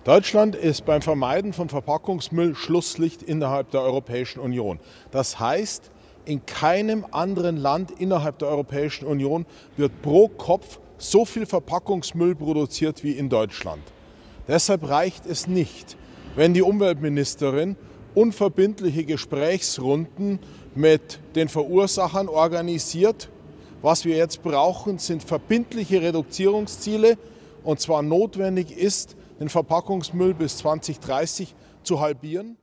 Deutschland ist beim Vermeiden von Verpackungsmüll Schlusslicht innerhalb der Europäischen Union. Das heißt, in keinem anderen Land innerhalb der Europäischen Union wird pro Kopf so viel Verpackungsmüll produziert wie in Deutschland. Deshalb reicht es nicht, wenn die Umweltministerin unverbindliche Gesprächsrunden mit den Verursachern organisiert. Was wir jetzt brauchen, sind verbindliche Reduzierungsziele, und zwar notwendig ist, den Verpackungsmüll bis 2030 zu halbieren.